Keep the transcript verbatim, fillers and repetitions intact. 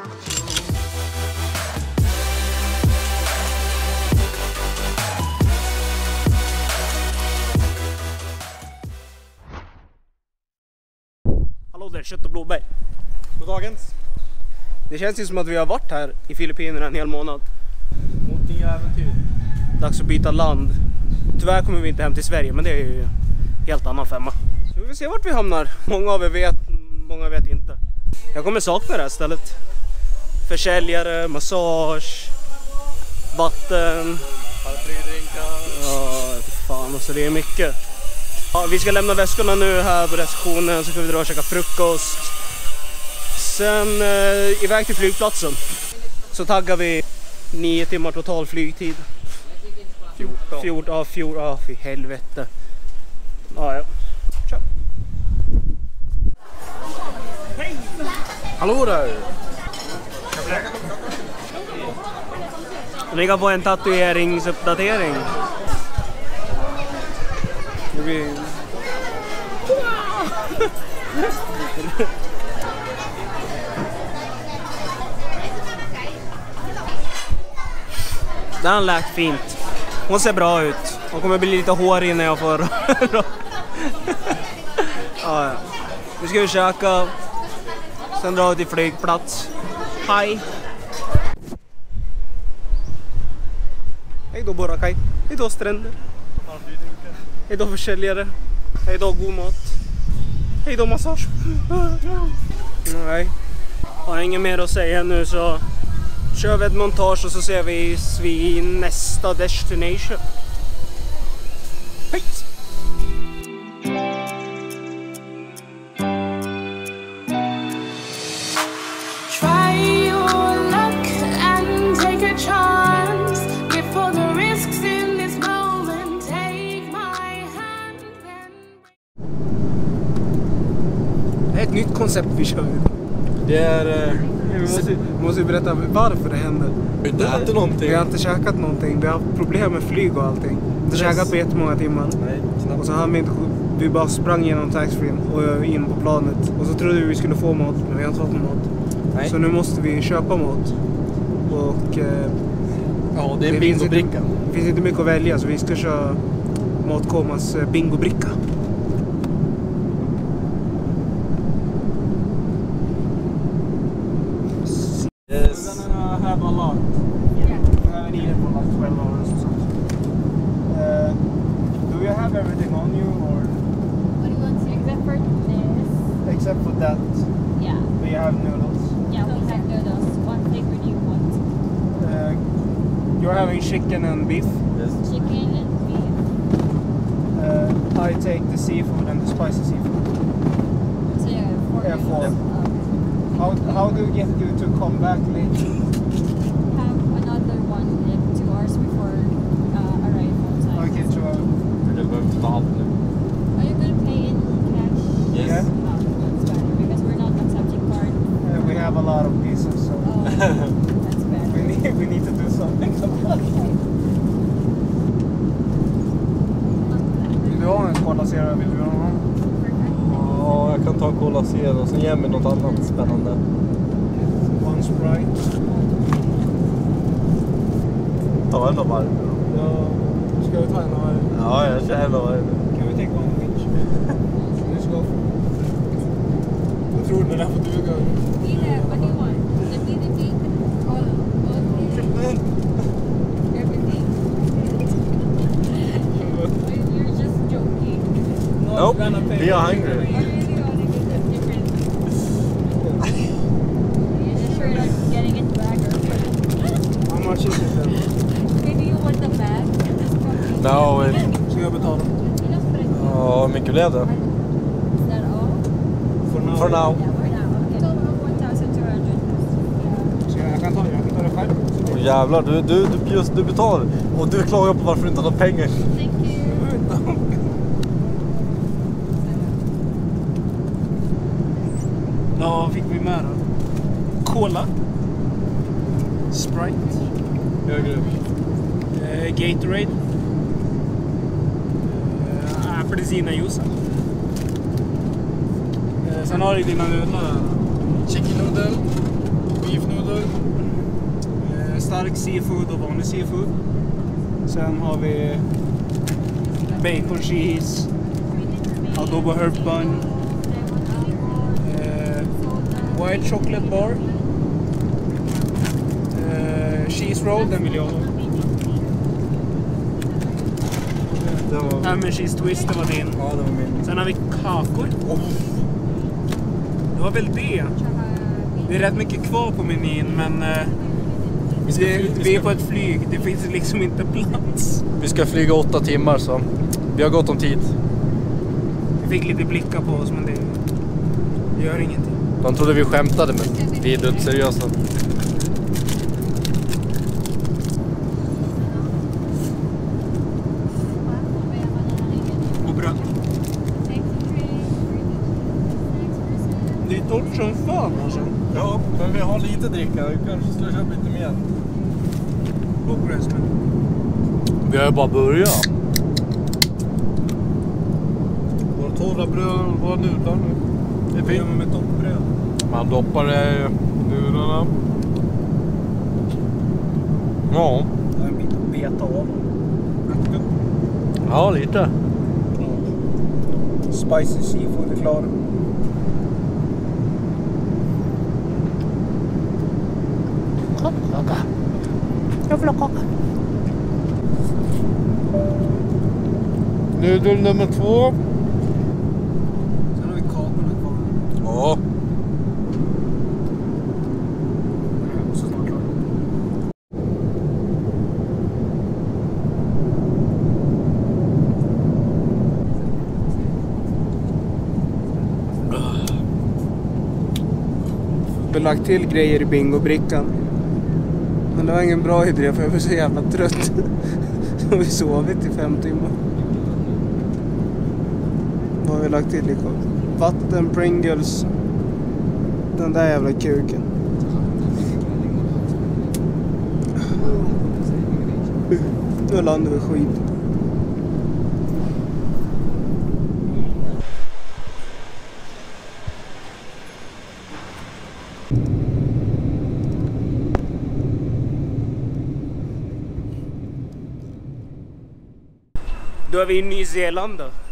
Hallå där, Kött och Blåbär. God dagens. Det känns ju som att vi har varit här i Filippinerna en hel månad. Någonting äventyr. Dags att byta land. Tyvärr kommer vi inte hem till Sverige, men det är ju helt annan femma. Så vi får se vart vi hamnar. Många av er vet, många vet inte. Jag kommer sakna det här stället. Försäljare, massage, vatten. Paraplydrinkar. Ja, fan, alltså det är mycket. Ja, vi ska lämna väskorna nu här på receptionen, så ska vi dra och käka frukost. Sen eh, iväg till flygplatsen. Så taggar vi nio timmar total flygtid. fjorton. fjorton, ja, fjorton, ja, fy helvete. Ja, ja. Kör. Hej! Hallå där! Vi kan få en tatueringsuppdatering. Det blir... Den lät fint. Hon ser bra ut. Hon kommer bli lite hårig när jag får... ja, ja. Nu ska vi käka. Sen dra till flygplats. Hej! Hej då Boracay. Hej då stränder. Hej då försäljare. Hej då god mat. Hej då massage. Nej. Jag har inget mer att säga nu, så kör vi ett montage och så ser vi i nästa destination. Hej! Try your luck and take a chance. Before the risks in this moment, take my hand and... Det är ett nytt koncept vi kör. Det är... Eh, Vi måste, vi måste berätta varför det händer. vi har inte ätit någonting. Vi har inte käkat någonting. Vi har haft problem med flyg och allting. Vi har inte käkat på jättemånga timmar. Nej, knappt. Och så hann vi inte... Vi bara sprang genom taxfree och in på planet. Och så trodde vi vi skulle få mat, men vi har inte fått någon mat. Nej. Så nu måste vi köpa mat. Och... Eh, Ja, det är det finns inte, bingobricka. det finns inte mycket att välja, så vi ska köra Matkomas eh, bingobricka. Yes. We're gonna have a lot. Yeah. We haven't eaten for like twelve hours or something. Uh, do you have everything on you, or What do you want to, except for this? except for that? Yeah. Do you have noodles? Yeah, we have noodles. What flavor do you want? Uh, you're having chicken and beef. Yes. Chicken and beef. Uh, I take the seafood and the spicy seafood. So yeah, four. Yeah, four. noodles. Um, How how do you get you to come back late? have another one in two hours before uh, arrival time. Okay, so uh, För det behöver ta allt nu. Are you gonna pay in cash? Yes. Yeah. Oh, that's better because we're not accepting card. uh, we have a lot of pieces, so Oh, that's we better. need we need to do something about it. Vill du ha en Cola Zero? Vill du ha någon? Ja, jag kan ta en Cola Zero och sen ge mig något annat spännande. One Sprite. Ta en av varje. Ja, ska vi ta en av varje? Ja, jag kör en av varje. Can we take one of each? Let's go. Jag tror den här får duga. Yeah, what do you want? The meat and beef? All, all everything? You're just joking. Nope, I'm gonna pay. we are hungry. I really want to get them different. You're just sure not getting it back or How much is it then? maybe you want the bag? No, it... Ska jag betala? Ja, hur mycket blev det? Is that all? For now. For now. Yeah, for now. Okay. Total of one thousand two hundred. Ska jag, jag kan ta det, jag kan ta det själv. Åh jävlar, du, du, du, just, du betalar. Och du klagar på varför du inte har pengar. Thank you. Ja, vad fick vi med då? Cola. Sprite. Högre upp. Eh, Gatorade. Eh, apelsinjuice. Eh, sen har du dina nudlar. Chicken noodle, beef noodle. Black seafood och vanlig seafood. Sen har vi bacon cheese, adobo herb bun, eh, white chocolate bar, eh, cheese roll, den vill jag ha. Det var... Ham and cheese twist, det var din. Ja, det var min. Sen har vi kakor. Oh. Det var väl det. Det är rätt mycket kvar på menyn, men eh, vi, ska, det, vi, ska... vi är på ett flyg. Det finns liksom inte plats. Vi ska flyga åtta timmar, så vi har gått om tid. Vi fick lite blickar på oss, men det, det gör ingenting. De trodde vi skämtade, men vi är dött seriösa. Och bröd. Det är torrt som fan alltså. Ja, men vi har lite dricka. Vi kanske skulle köpa lite mer. Vi har ju bara börjat. Våra torra bröd, våra nudlar nu. Det är fint med toppbröd. Man doppar det i nudlarna. Ja. Det är en bit att beta av. Ja, lite. Spicy seafood är klar. Kaka. Jag vill ha kaka. Nudel nummer två. Sen har vi kakorna kvar. Ja. Så snart klar. Vi har lagt till grejer i bingobrickan. Men det var ingen bra idé för jag var så jävla trött. Så vi sovit i fem timmar. Vad har vi lagt till? Vatten, Pringles. Den där jävla kuken. Nu landar vi skit. Då är vi i Nya Zeeland då.